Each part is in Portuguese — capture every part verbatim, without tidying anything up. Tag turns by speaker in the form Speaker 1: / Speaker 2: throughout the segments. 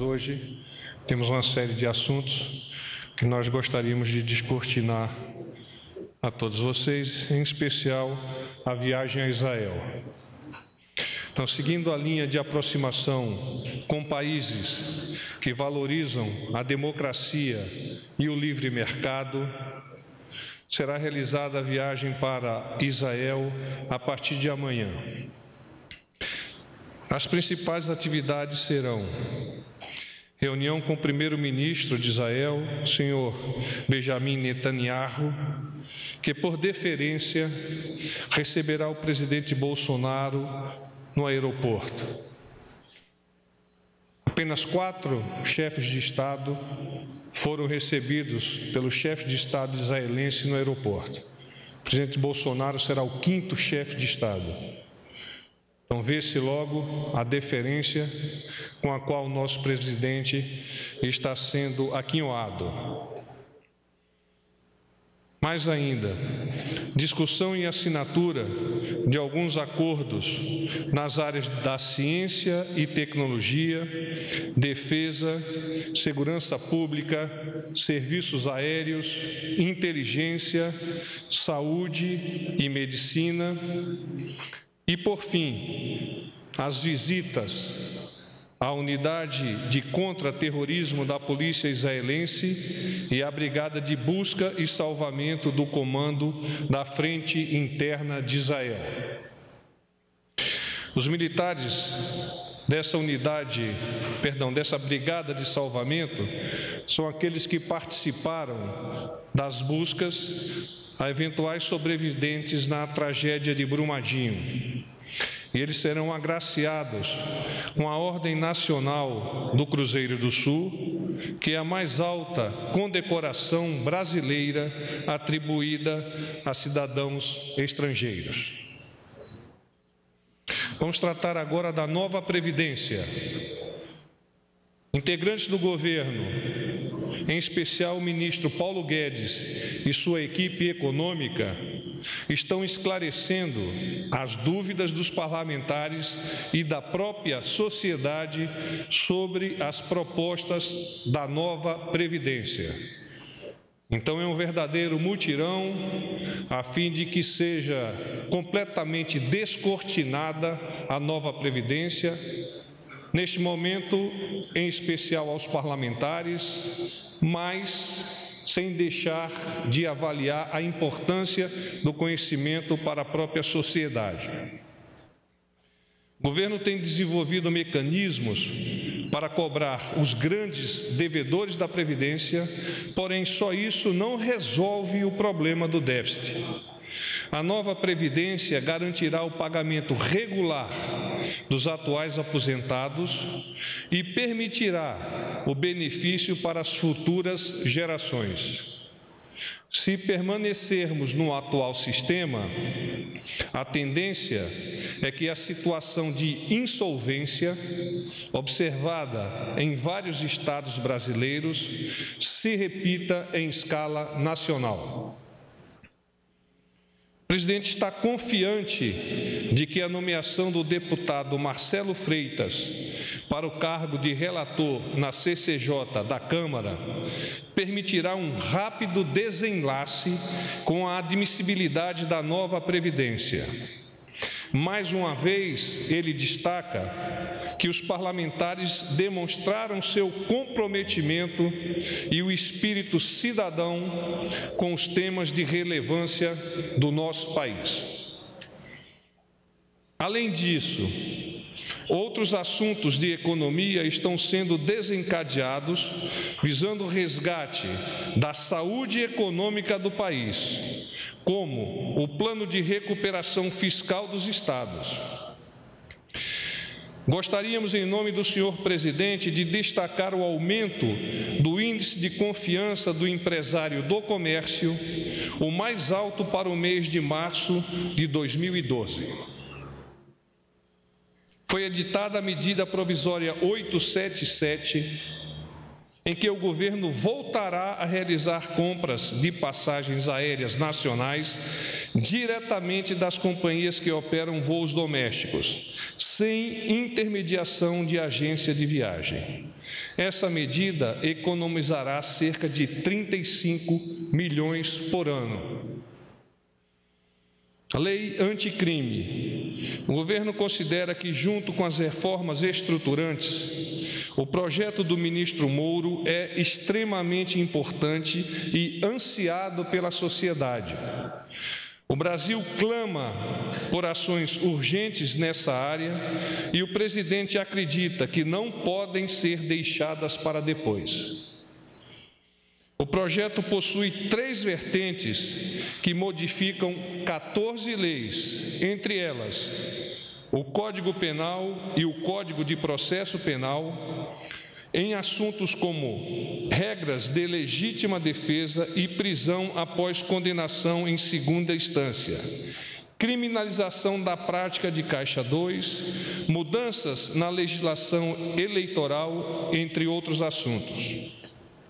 Speaker 1: hoje temos uma série de assuntos que nós gostaríamos de descortinar a todos vocês, em especial a viagem a Israel. Então, seguindo a linha de aproximação com países que valorizam a democracia e o livre mercado, será realizada a viagem para Israel a partir de amanhã. As principais atividades serão reunião com o primeiro-ministro de Israel, o senhor Benjamin Netanyahu, que por deferência receberá o presidente Bolsonaro no aeroporto. Apenas quatro chefes de Estado foram recebidos pelo chefe de Estado israelense no aeroporto. O presidente Bolsonaro será o quinto chefe de Estado. Então, vê-se logo a deferência com a qual o nosso presidente está sendo aquinhoado. Mais ainda, discussão e assinatura de alguns acordos nas áreas da ciência e tecnologia, defesa, segurança pública, serviços aéreos, inteligência, saúde e medicina. E, por fim, as visitas à unidade de contra-terrorismo da polícia israelense e à brigada de busca e salvamento do comando da Frente Interna de Israel. Os militares dessa unidade, perdão, dessa brigada de salvamento são aqueles que participaram das buscas a eventuais sobreviventes na tragédia de Brumadinho. E eles serão agraciados com a Ordem Nacional do Cruzeiro do Sul, que é a mais alta condecoração brasileira atribuída a cidadãos estrangeiros. Vamos tratar agora da nova Previdência. Integrantes do governo, em especial o ministro Paulo Guedes e sua equipe econômica, estão esclarecendo as dúvidas dos parlamentares e da própria sociedade sobre as propostas da nova Previdência. Então, é um verdadeiro mutirão a fim de que seja completamente descortinada a nova Previdência. Neste momento, em especial aos parlamentares, mas sem deixar de avaliar a importância do conhecimento para a própria sociedade. O governo tem desenvolvido mecanismos para cobrar os grandes devedores da Previdência, porém só isso não resolve o problema do déficit. A nova Previdência garantirá o pagamento regular dos atuais aposentados e permitirá o benefício para as futuras gerações. Se permanecermos no atual sistema, a tendência é que a situação de insolvência observada em vários estados brasileiros se repita em escala nacional. O presidente está confiante de que a nomeação do deputado Marcelo Freitas para o cargo de relator na C C J da Câmara permitirá um rápido desenlace com a admissibilidade da nova Previdência. Mais uma vez, ele destaca que os parlamentares demonstraram seu comprometimento e o espírito cidadão com os temas de relevância do nosso país. Além disso, outros assuntos de economia estão sendo desencadeados, visando o resgate da saúde econômica do país, como o Plano de Recuperação Fiscal dos Estados. Gostaríamos, em nome do senhor presidente, de destacar o aumento do índice de confiança do empresário do comércio, o mais alto para o mês de março de dois mil e doze. Foi editada a medida provisória oitocentos e setenta e sete, em que o governo voltará a realizar compras de passagens aéreas nacionais diretamente das companhias que operam voos domésticos, sem intermediação de agência de viagem. Essa medida economizará cerca de trinta e cinco milhões por ano. Lei anticrime. O governo considera que, junto com as reformas estruturantes, o projeto do ministro Moro é extremamente importante e ansiado pela sociedade. O Brasil clama por ações urgentes nessa área e o presidente acredita que não podem ser deixadas para depois. O projeto possui três vertentes que modificam quatorze leis, entre elas o Código Penal e o Código de Processo Penal, em assuntos como regras de legítima defesa e prisão após condenação em segunda instância, criminalização da prática de caixa dois, mudanças na legislação eleitoral, entre outros assuntos.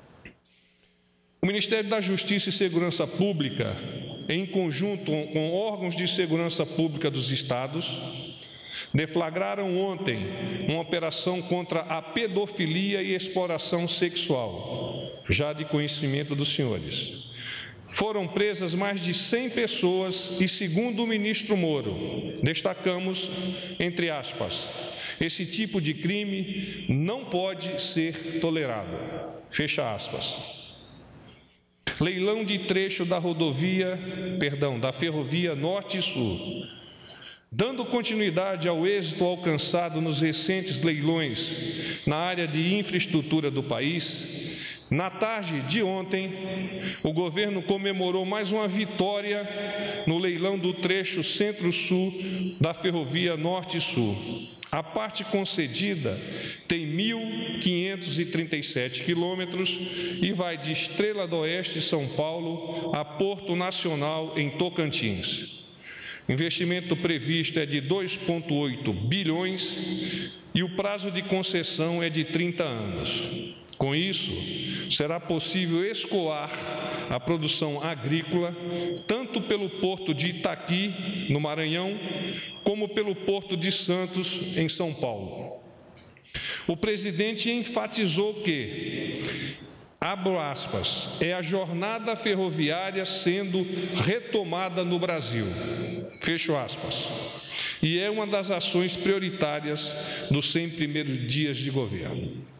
Speaker 1: O Ministério da Justiça e Segurança Pública, em conjunto com órgãos de segurança pública dos estados, deflagraram ontem uma operação contra a pedofilia e exploração sexual, já de conhecimento dos senhores. Foram presas mais de cem pessoas e, segundo o ministro Moro, destacamos, entre aspas, esse tipo de crime não pode ser tolerado, fecha aspas. Leilão de trecho da rodovia, perdão, da ferrovia Norte e Sul. Dando continuidade ao êxito alcançado nos recentes leilões na área de infraestrutura do país, na tarde de ontem, o governo comemorou mais uma vitória no leilão do trecho Centro-Sul da ferrovia Norte e Sul. A parte concedida tem mil quinhentos e trinta e sete quilômetros e vai de Estrela do Oeste, São Paulo, a Porto Nacional, em Tocantins. O investimento previsto é de dois vírgula oito bilhões e o prazo de concessão é de trinta anos. Com isso, será possível escoar a produção agrícola, tanto pelo porto de Itaqui, no Maranhão, como pelo porto de Santos, em São Paulo. O presidente enfatizou que, abro aspas, é a jornada ferroviária sendo retomada no Brasil, fecho aspas, e é uma das ações prioritárias dos cem primeiros dias de governo.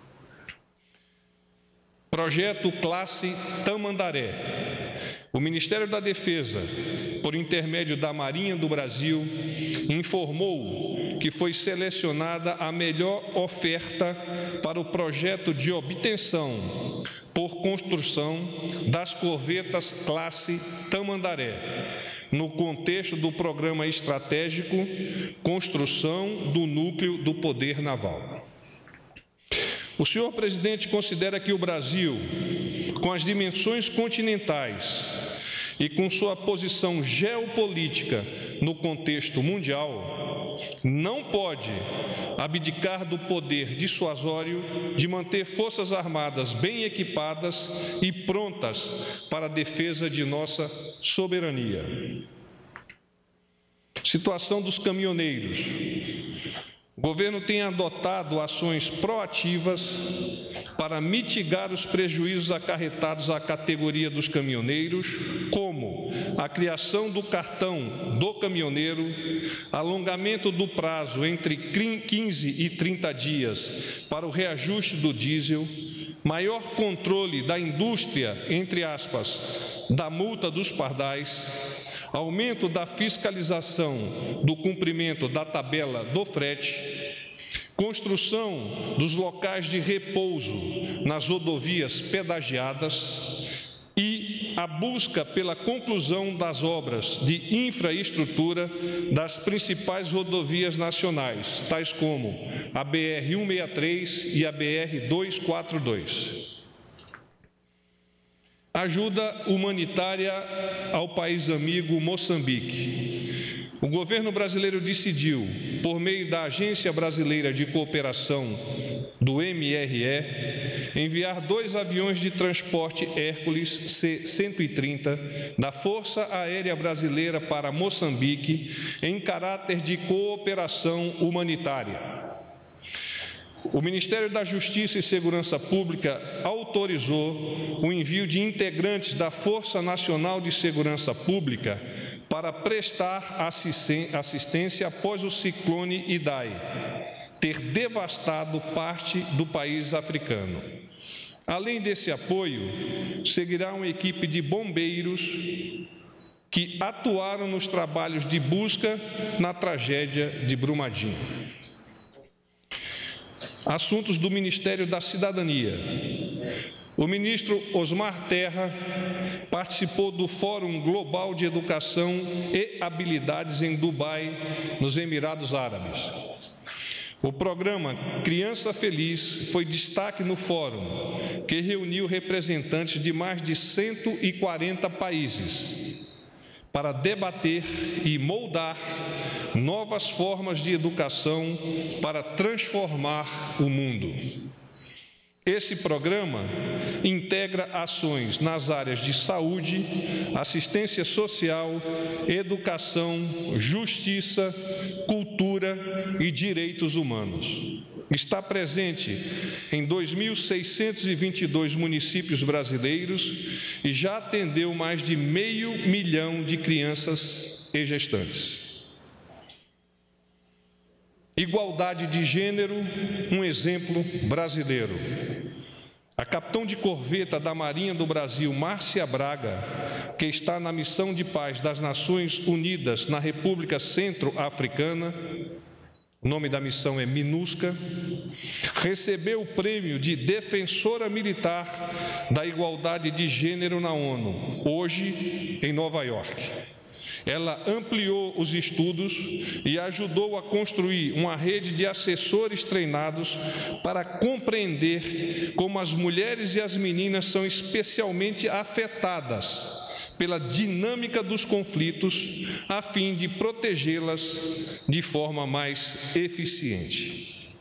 Speaker 1: Projeto Classe Tamandaré. O Ministério da Defesa, por intermédio da Marinha do Brasil, informou que foi selecionada a melhor oferta para o projeto de obtenção por construção das corvetas Classe Tamandaré, no contexto do Programa Estratégico Construção do Núcleo do Poder Naval. O senhor presidente considera que o Brasil, com as dimensões continentais e com sua posição geopolítica no contexto mundial, não pode abdicar do poder dissuasório de manter forças armadas bem equipadas e prontas para a defesa de nossa soberania. Situação dos caminhoneiros. O governo tem adotado ações proativas para mitigar os prejuízos acarretados à categoria dos caminhoneiros, como a criação do cartão do caminhoneiro, alongamento do prazo entre quinze e trinta dias para o reajuste do diesel, maior controle da indústria, entre aspas, da multa dos pardais, aumento da fiscalização do cumprimento da tabela do frete, construção dos locais de repouso nas rodovias pedagiadas e a busca pela conclusão das obras de infraestrutura das principais rodovias nacionais, tais como a B R cento e sessenta e três e a B R duzentos e quarenta e dois. Ajuda humanitária ao país amigo Moçambique. O governo brasileiro decidiu, por meio da Agência Brasileira de Cooperação do M R E, enviar dois aviões de transporte Hércules C cento e trinta da Força Aérea Brasileira para Moçambique em caráter de cooperação humanitária. O Ministério da Justiça e Segurança Pública autorizou o envio de integrantes da Força Nacional de Segurança Pública para prestar assistência após o ciclone Idai ter devastado parte do país africano. Além desse apoio, seguirá uma equipe de bombeiros que atuaram nos trabalhos de busca na tragédia de Brumadinho. Assuntos do Ministério da Cidadania. O ministro Osmar Terra participou do Fórum Global de Educação e Habilidades em Dubai, nos Emirados Árabes. O programa Criança Feliz foi destaque no fórum, que reuniu representantes de mais de cento e quarenta países para debater e moldar novas formas de educação para transformar o mundo. Esse programa integra ações nas áreas de saúde, assistência social, educação, justiça, cultura e direitos humanos. Está presente em dois mil seiscentos e vinte e dois municípios brasileiros e já atendeu mais de meio milhão de crianças e gestantes. Igualdade de gênero, um exemplo brasileiro. A capitã de corveta da Marinha do Brasil, Márcia Braga, que está na missão de paz das Nações Unidas na República Centro-Africana, o nome da missão é MINUSCA, recebeu o prêmio de Defensora Militar da Igualdade de Gênero na ONU, hoje em Nova York. Ela ampliou os estudos e ajudou a construir uma rede de assessores treinados para compreender como as mulheres e as meninas são especialmente afetadas pela dinâmica dos conflitos, a fim de protegê-las de forma mais eficiente.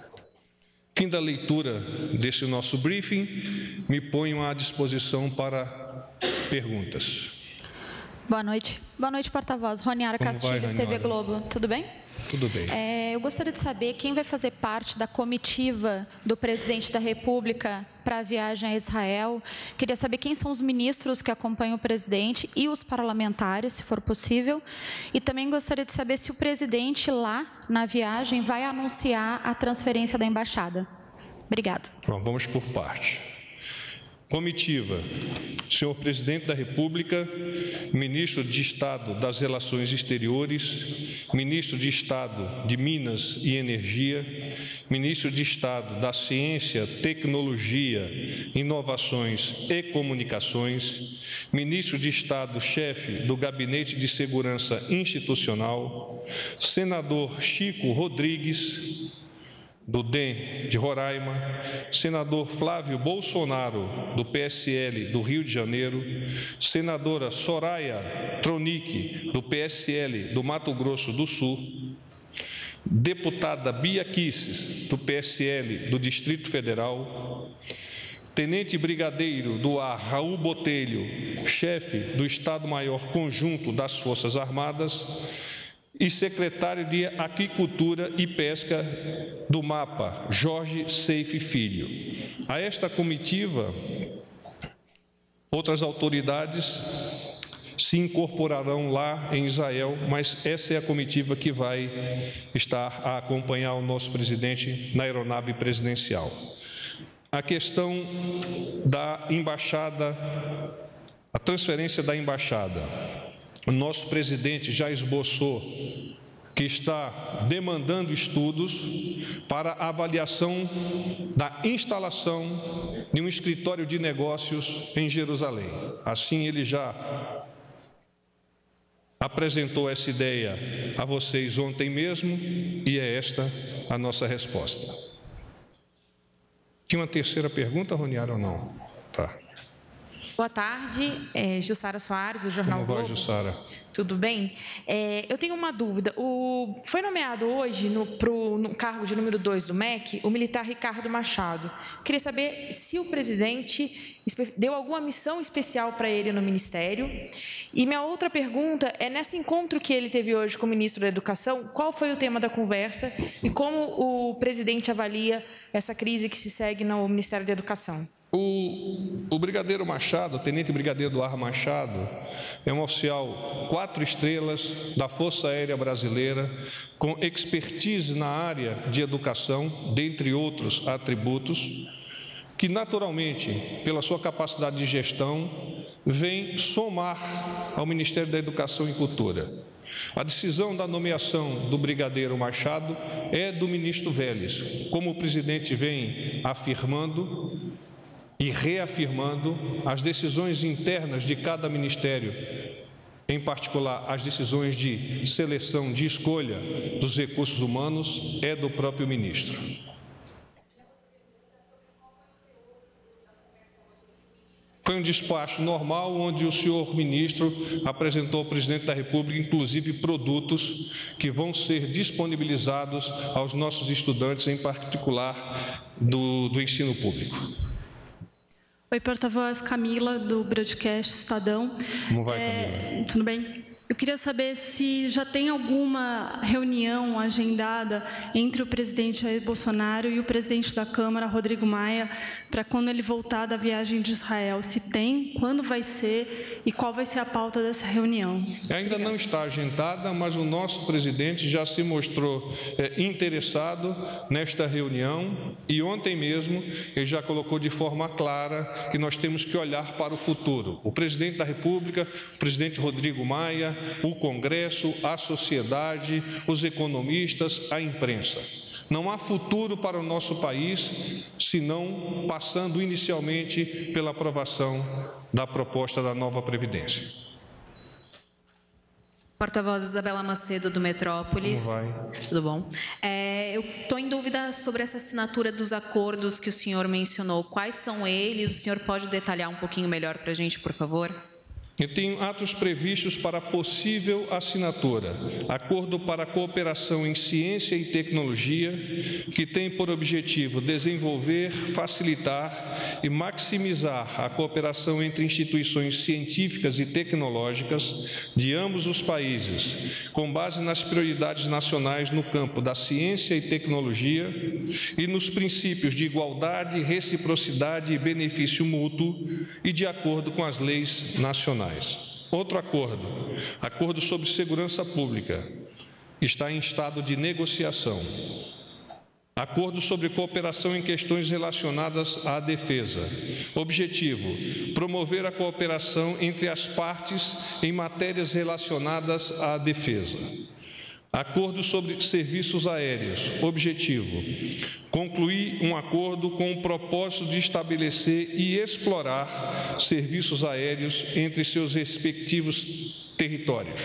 Speaker 1: Fim da leitura desse nosso briefing, me ponho à disposição para perguntas.
Speaker 2: Boa noite. Boa noite, porta-voz. Roniara Castilhos, T V Globo. Tudo bem?
Speaker 1: Tudo bem.
Speaker 2: É, eu gostaria de saber quem vai fazer parte da comitiva do presidente da República para a viagem a Israel. Queria saber quem são os ministros que acompanham o presidente e os parlamentares, se for possível. E também gostaria de saber se o presidente lá na viagem vai anunciar a transferência da embaixada. Obrigada.
Speaker 1: Bom, vamos por parte. Comitiva. Senhor Presidente da República, Ministro de Estado das Relações Exteriores, Ministro de Estado de Minas e Energia, Ministro de Estado da Ciência, Tecnologia, Inovações e Comunicações, Ministro de Estado, chefe do Gabinete de Segurança Institucional, Senador Chico Rodrigues, do D E M de Roraima, senador Flávio Bolsonaro, do P S L do Rio de Janeiro, senadora Soraya Tronic, do P S L do Mato Grosso do Sul, deputada Bia Kicis, do P S L do Distrito Federal, tenente brigadeiro do ar Raul Botelho, chefe do Estado-Maior Conjunto das Forças Armadas, e secretário de Aquicultura e Pesca do MAPA, Jorge Seife Filho. A esta comitiva, outras autoridades se incorporarão lá em Israel, mas essa é a comitiva que vai estar a acompanhar o nosso presidente na aeronave presidencial. A questão da embaixada, a transferência da embaixada. O nosso presidente já esboçou que está demandando estudos para a avaliação da instalação de um escritório de negócios em Jerusalém. Assim, ele já apresentou essa ideia a vocês ontem mesmo e é esta a nossa resposta. Tinha uma terceira pergunta, Roniara, ou não? Tá.
Speaker 3: Boa tarde, é, Jussara Soares, do Jornal
Speaker 1: Como vai,
Speaker 3: Globo.
Speaker 1: Jussara?
Speaker 3: Tudo bem? É, eu tenho uma dúvida. O, foi nomeado hoje, no, pro, no cargo de número dois do M E C, o militar Ricardo Machado. Queria saber se o presidente deu alguma missão especial para ele no Ministério. E minha outra pergunta é, nesse encontro que ele teve hoje com o ministro da Educação, qual foi o tema da conversa e como o presidente avalia essa crise que se segue no Ministério da Educação?
Speaker 1: O, o brigadeiro Machado, o tenente brigadeiro Eduardo Machado, é um oficial quatro estrelas da Força Aérea Brasileira, com expertise na área de educação, dentre outros atributos, que naturalmente, pela sua capacidade de gestão, vem somar ao Ministério da Educação e Cultura. A decisão da nomeação do brigadeiro Machado é do ministro Vélez, como o presidente vem afirmando e reafirmando, as decisões internas de cada ministério, em particular as decisões de seleção, de escolha dos recursos humanos, é do próprio ministro. Foi um despacho normal, onde o senhor ministro apresentou ao presidente da República, inclusive, produtos que vão ser disponibilizados aos nossos estudantes, em particular do, do ensino público.
Speaker 4: Oi, porta-voz Camila, do broadcast Estadão.
Speaker 1: Como vai,
Speaker 4: é,
Speaker 1: Camila?
Speaker 4: Tudo bem? Eu queria saber se já tem alguma reunião agendada entre o presidente Jair Bolsonaro e o presidente da Câmara, Rodrigo Maia, para quando ele voltar da viagem de Israel. Se tem, quando vai ser e qual vai ser a pauta dessa reunião?
Speaker 1: Ainda não está agendada, mas o nosso presidente já se mostrou é, interessado nesta reunião e ontem mesmo ele já colocou de forma clara que nós temos que olhar para o futuro. O presidente da República, o presidente Rodrigo Maia, o Congresso, a sociedade, os economistas, a imprensa. Não há futuro para o nosso país, senão passando inicialmente pela aprovação da proposta da nova Previdência.
Speaker 5: Porta-voz Isabela Macedo, do Metrópolis.
Speaker 1: Como vai?
Speaker 5: Tudo bom? É, eu estou em dúvida sobre essa assinatura dos acordos que o senhor mencionou. Quais são eles? O senhor pode detalhar um pouquinho melhor para a gente, por favor?
Speaker 1: Eu tenho atos previstos para possível assinatura. Acordo para a cooperação em ciência e tecnologia, que tem por objetivo desenvolver, facilitar e maximizar a cooperação entre instituições científicas e tecnológicas de ambos os países, com base nas prioridades nacionais no campo da ciência e tecnologia e nos princípios de igualdade, reciprocidade e benefício mútuo e de acordo com as leis nacionais. Outro acordo, acordo sobre segurança pública, está em estado de negociação. Acordo sobre cooperação em questões relacionadas à defesa. Objetivo, promover a cooperação entre as partes em matérias relacionadas à defesa. Acordo sobre serviços aéreos. Objetivo, concluir um acordo com o propósito de estabelecer e explorar serviços aéreos entre seus respectivos territórios.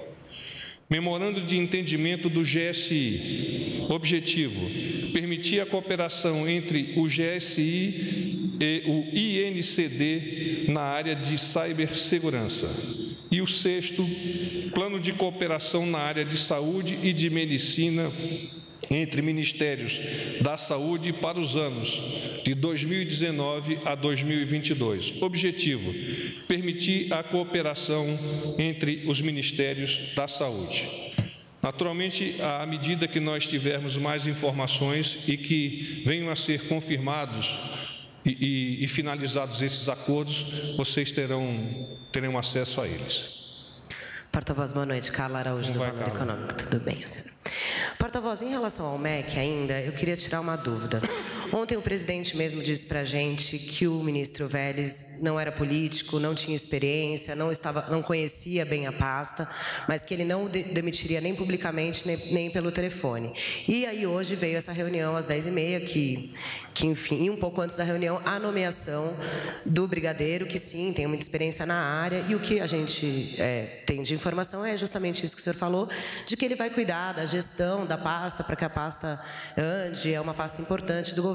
Speaker 1: Memorando de entendimento do G S I. Objetivo, permitir a cooperação entre o G S I e o I N C D na área de cibersegurança. E o sexto, plano de cooperação na área de saúde e de medicina entre Ministérios da Saúde para os anos de dois mil e dezenove a dois mil e vinte e dois. Objetivo, permitir a cooperação entre os Ministérios da Saúde. Naturalmente, à medida que nós tivermos mais informações e que venham a ser confirmados e, e, e finalizados esses acordos, vocês terão, terão acesso a eles.
Speaker 6: Porta-voz, boa noite. Carla Araújo, do Valor Econômico. Tudo bem, senhor? Porta-voz, em relação ao M E C ainda, eu queria tirar uma dúvida. Ontem o presidente mesmo disse para a gente que o ministro Vélez não era político, não tinha experiência, não, estava, não conhecia bem a pasta, mas que ele não o de demitiria nem publicamente, nem, nem pelo telefone. E aí hoje veio essa reunião às dez e meia, que, que enfim, e um pouco antes da reunião, a nomeação do brigadeiro, que sim, tem muita experiência na área, e o que a gente é, tem de informação é justamente isso que o senhor falou, de que ele vai cuidar da gestão da pasta, para que a pasta ande, é uma pasta importante do governo.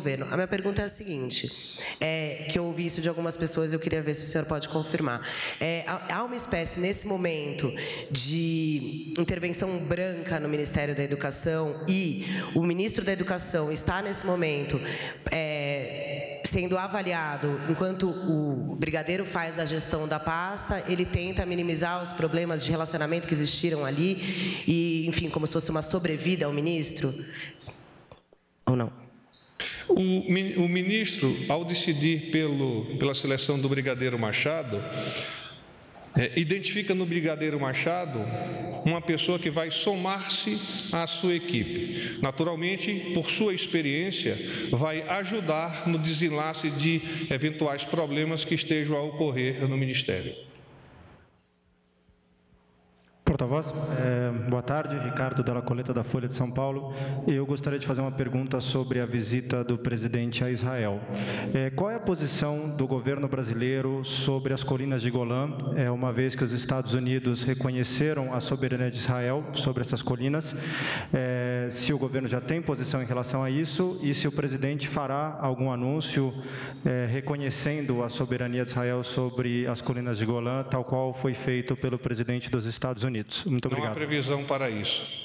Speaker 6: governo. A minha pergunta é a seguinte, é, que eu ouvi isso de algumas pessoas e eu queria ver se o senhor pode confirmar. É, há uma espécie, nesse momento, de intervenção branca no Ministério da Educação e o ministro da Educação está, nesse momento, é, sendo avaliado, enquanto o brigadeiro faz a gestão da pasta, ele tenta minimizar os problemas de relacionamento que existiram ali e, enfim, como se fosse uma sobrevida ao ministro? Ou não?
Speaker 1: O, o ministro, ao decidir pelo, pela seleção do brigadeiro Machado, é, identifica no brigadeiro Machado uma pessoa que vai somar-se à sua equipe. Naturalmente, por sua experiência, vai ajudar no desenlace de eventuais problemas que estejam a ocorrer no Ministério.
Speaker 7: Porta-voz, é, boa tarde, Ricardo Della Coleta, da Folha de São Paulo. Eu gostaria de fazer uma pergunta sobre a visita do presidente a Israel. É, qual é a posição do governo brasileiro sobre as colinas de Golã, é, uma vez que os Estados Unidos reconheceram a soberania de Israel sobre essas colinas? É, se o governo já tem posição em relação a isso e se o presidente fará algum anúncio é, reconhecendo a soberania de Israel sobre as colinas de Golã, tal qual foi feito pelo presidente dos Estados Unidos? Muito obrigado.
Speaker 1: Não há previsão para isso.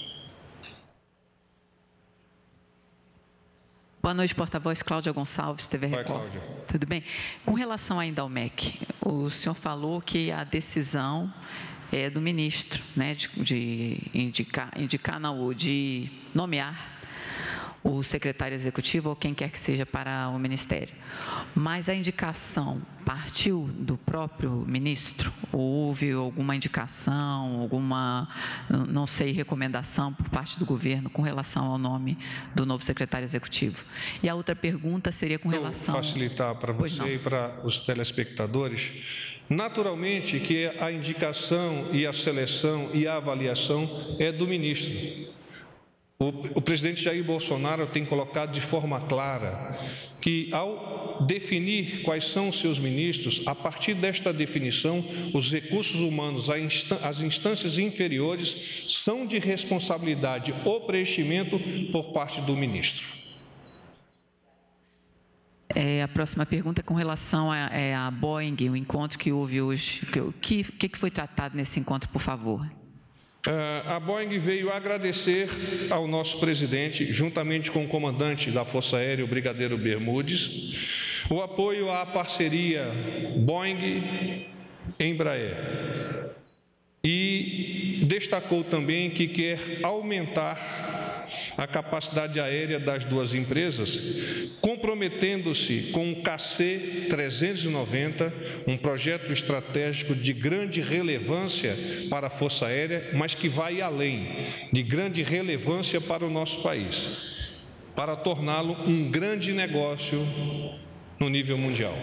Speaker 5: Boa noite, porta-voz. Cláudia Gonçalves, T V Record.
Speaker 1: Vai, Cláudia.
Speaker 5: Tudo bem? Com relação ainda ao M E C, o senhor falou que a decisão é do ministro, né, de, de indicar, indicar não, ou de nomear o secretário executivo ou quem quer que seja para o ministério. Mas a indicação partiu do próprio ministro? Ou houve alguma indicação, alguma, não sei, recomendação por parte do governo com relação ao nome do novo secretário executivo? E a outra pergunta seria com relação...
Speaker 1: Vou facilitar para você e para os telespectadores. Naturalmente que a indicação e a seleção e a avaliação é do ministro. O, o presidente Jair Bolsonaro tem colocado de forma clara que, ao definir quais são os seus ministros, a partir desta definição, os recursos humanos, as instâncias inferiores, são de responsabilidade ou preenchimento por parte do ministro.
Speaker 5: É, a próxima pergunta é com relação a, é, a Boeing, o encontro que houve hoje. O que, que, que foi tratado nesse encontro, por favor?
Speaker 1: A Boeing veio agradecer ao nosso presidente, juntamente com o comandante da Força Aérea, o brigadeiro Bermudes, o apoio à parceria Boeing-Embraer. E destacou também que quer aumentar a capacidade aérea das duas empresas, comprometendo-se com o K C trezentos e noventa, um projeto estratégico de grande relevância para a Força Aérea, mas que vai além, de grande relevância para o nosso país, para torná-lo um grande negócio no nível mundial.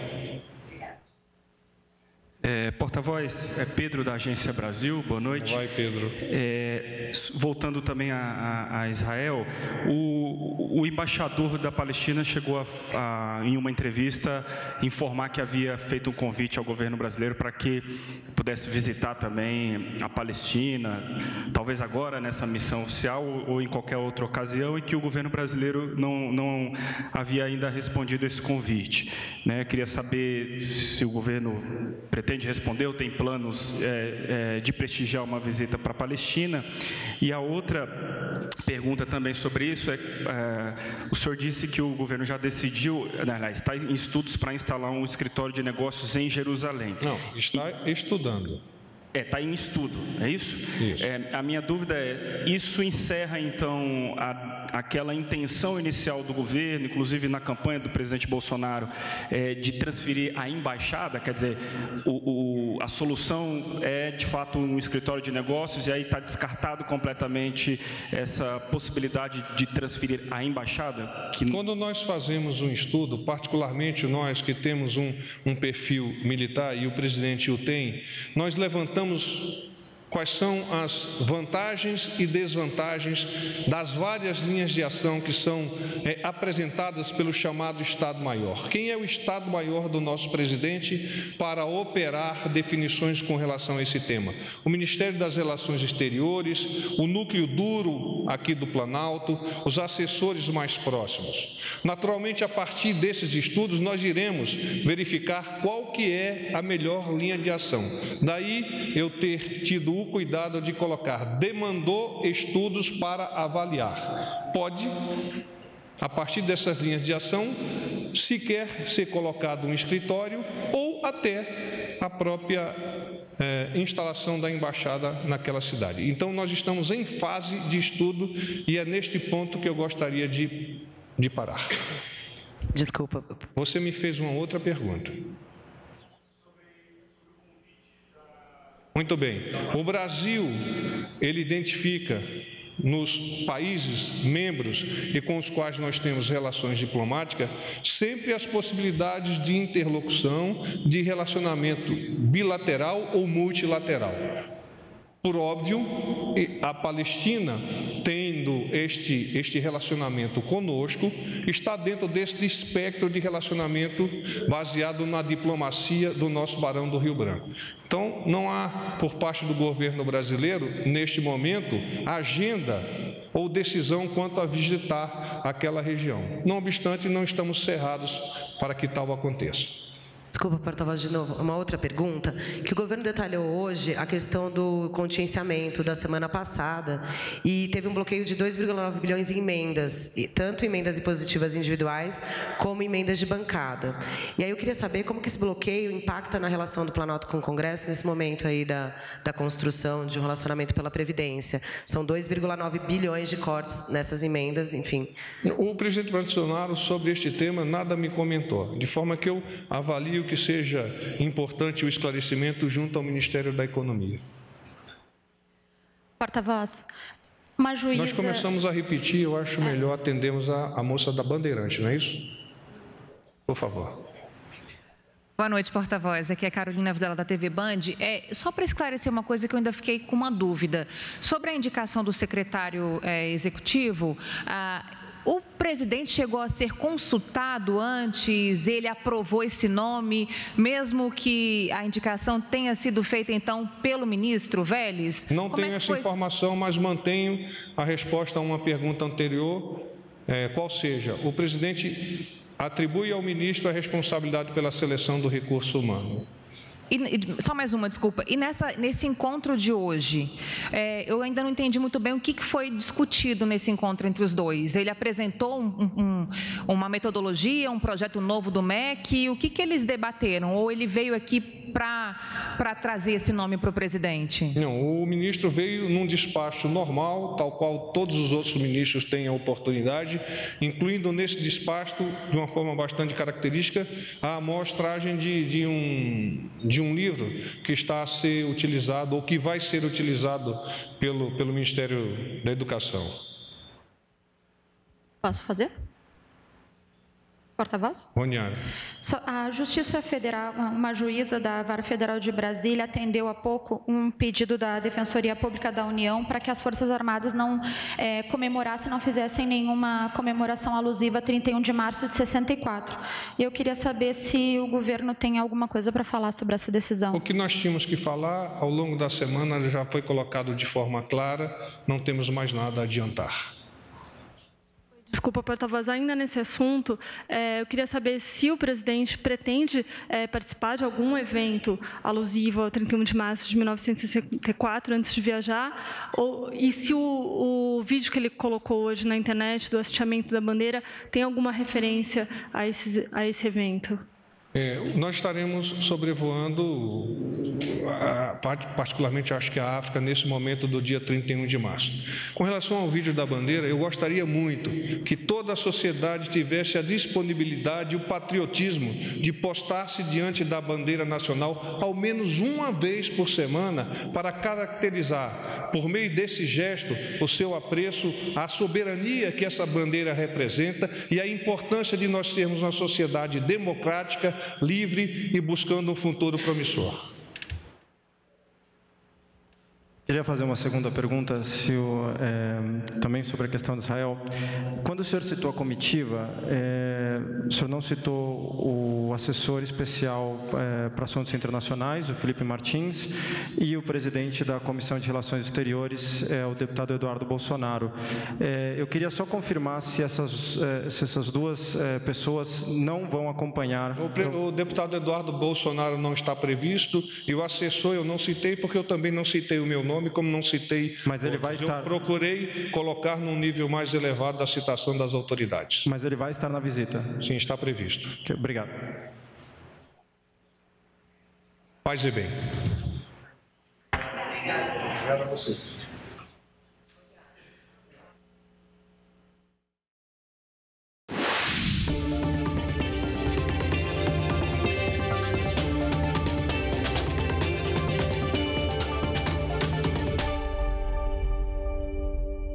Speaker 8: É, porta-voz, é Pedro da Agência Brasil, boa noite.
Speaker 1: Vai, Pedro.
Speaker 8: É, voltando também a, a, a Israel, o, o embaixador da Palestina chegou a, a, em uma entrevista, informar que havia feito um convite ao governo brasileiro para que pudesse visitar também a Palestina, talvez agora nessa missão oficial ou em qualquer outra ocasião, e que o governo brasileiro não, não havia ainda respondido esse convite. Né? Queria saber se o governo pretende responder ou tem planos é, é, de prestigiar uma visita para a Palestina. E a outra pergunta também sobre isso é, é o senhor disse que o governo já decidiu, aliás, está em estudos para instalar um escritório de negócios em Jerusalém.
Speaker 1: Não, está estudando.
Speaker 8: É, está em estudo, é isso?
Speaker 1: Isso.
Speaker 8: É, a minha dúvida é, isso encerra, então, a, aquela intenção inicial do governo, inclusive na campanha do presidente Bolsonaro, é, de transferir a embaixada? Quer dizer, o, o, a solução é, de fato, um escritório de negócios, e aí está descartado completamente essa possibilidade de transferir a embaixada? Que...
Speaker 1: Quando nós fazemos um estudo, particularmente nós que temos um, um perfil militar, e o presidente o tem, nós levantamos quais são as vantagens e desvantagens das várias linhas de ação que são é, apresentadas pelo chamado Estado-Maior. Quem é o Estado-Maior do nosso presidente para operar definições com relação a esse tema? O Ministério das Relações Exteriores, o núcleo duro aqui do Planalto, os assessores mais próximos. Naturalmente, a partir desses estudos, nós iremos verificar qual que é a melhor linha de ação. Daí, eu ter tido o cuidado de colocar, demandou estudos para avaliar. Pode, a partir dessas linhas de ação, sequer ser colocado um escritório ou até a própria é, instalação da embaixada naquela cidade. Então, nós estamos em fase de estudo e é neste ponto que eu gostaria de, de parar.
Speaker 6: Desculpa.
Speaker 1: Você me fez uma outra pergunta. Muito bem. O Brasil, ele identifica nos países membros e com os quais nós temos relações diplomáticas, sempre as possibilidades de interlocução, de relacionamento bilateral ou multilateral. Por óbvio, a Palestina, tendo este, este relacionamento conosco, está dentro deste espectro de relacionamento baseado na diplomacia do nosso Barão do Rio Branco. Então, não há, por parte do governo brasileiro, neste momento, agenda ou decisão quanto a visitar aquela região. Não obstante, não estamos cerrados para que tal aconteça.
Speaker 6: Desculpa, porta-voz, de novo. Uma outra pergunta, que o governo detalhou hoje a questão do contingenciamento da semana passada e teve um bloqueio de dois vírgula nove bilhões em emendas, tanto emendas impositivas individuais como emendas de bancada. E aí eu queria saber como que esse bloqueio impacta na relação do Planalto com o Congresso nesse momento aí da, da construção de um relacionamento pela Previdência. São dois vírgula nove bilhões de cortes nessas emendas, enfim.
Speaker 1: O presidente Bolsonaro, sobre este tema, nada me comentou, de forma que eu avalio que seja importante o esclarecimento junto ao Ministério da Economia.
Speaker 2: Porta-voz, uma juíza...
Speaker 1: Nós começamos a repetir, eu acho melhor atendermos a, a moça da Bandeirante, não é isso? Por favor.
Speaker 9: Boa noite, porta-voz. Aqui é Carolina Videla, da T V Band. É, só para esclarecer uma coisa que eu ainda fiquei com uma dúvida. Sobre a indicação do secretário é, executivo... A, O presidente chegou a ser consultado antes, ele aprovou esse nome, mesmo que a indicação tenha sido feita, então, pelo ministro Vélez?
Speaker 1: Não
Speaker 9: Como
Speaker 1: tenho
Speaker 9: é
Speaker 1: essa
Speaker 9: foi...
Speaker 1: informação, mas mantenho a resposta a uma pergunta anterior, é, qual seja, o presidente atribui ao ministro a responsabilidade pela seleção do recurso humano.
Speaker 9: E, só mais uma, desculpa. E nessa, nesse encontro de hoje, é, eu ainda não entendi muito bem o que, que foi discutido nesse encontro entre os dois. Ele apresentou um, um, uma metodologia, um projeto novo do M E C, o que, que eles debateram? Ou ele veio aqui para trazer esse nome para o presidente?
Speaker 1: Não, o ministro veio num despacho normal, tal qual todos os outros ministros têm a oportunidade, incluindo nesse despacho, de uma forma bastante característica, a amostragem de, de um... de um livro que está a ser utilizado ou que vai ser utilizado pelo, pelo Ministério da Educação.
Speaker 2: Posso fazer? Porta-voz?
Speaker 1: Roniara.
Speaker 2: A Justiça Federal, uma juíza da Vara Federal de Brasília atendeu há pouco um pedido da Defensoria Pública da União para que as Forças Armadas não é, comemorassem, não fizessem nenhuma comemoração alusiva a trinta e um de março de sessenta e quatro. E eu queria saber se o governo tem alguma coisa para falar sobre essa decisão.
Speaker 1: O que nós tínhamos que falar ao longo da semana já foi colocado de forma clara, não temos mais nada a adiantar.
Speaker 4: Desculpa, porta-voz, ainda nesse assunto, é, eu queria saber se o presidente pretende é, participar de algum evento alusivo ao trinta e um de março de mil novecentos e sessenta e quatro antes de viajar, ou, e se o, o vídeo que ele colocou hoje na internet do hasteamento da bandeira tem alguma referência a esse, a esse evento.
Speaker 1: É, nós estaremos sobrevoando, a, particularmente acho que a África, nesse momento do dia trinta e um de março. Com relação ao vídeo da bandeira, eu gostaria muito que toda a sociedade tivesse a disponibilidade e o patriotismo de postar-se diante da bandeira nacional ao menos uma vez por semana para caracterizar, por meio desse gesto, o seu apreço à soberania que essa bandeira representa e a importância de nós sermos uma sociedade democrática, livre e buscando um futuro promissor.
Speaker 7: Queria fazer uma segunda pergunta, se o, é, também sobre a questão de Israel. Quando o senhor citou a comitiva, é, o senhor não citou o assessor especial é, para assuntos internacionais, o Felipe Martins, e o presidente da Comissão de Relações Exteriores, é, o deputado Eduardo Bolsonaro. É, eu queria só confirmar se essas, é, se essas duas é, pessoas não vão acompanhar...
Speaker 1: O, pre, o deputado Eduardo Bolsonaro não está previsto, e o assessor eu não citei, porque eu também não citei o meu nome, como não citei,
Speaker 7: mas ele vai estar...
Speaker 1: eu procurei colocar num nível mais elevado da citação das autoridades.
Speaker 7: Mas ele vai estar na visita?
Speaker 1: Sim, está previsto.
Speaker 7: Okay, obrigado.
Speaker 1: Paz e bem.
Speaker 10: Obrigado a você.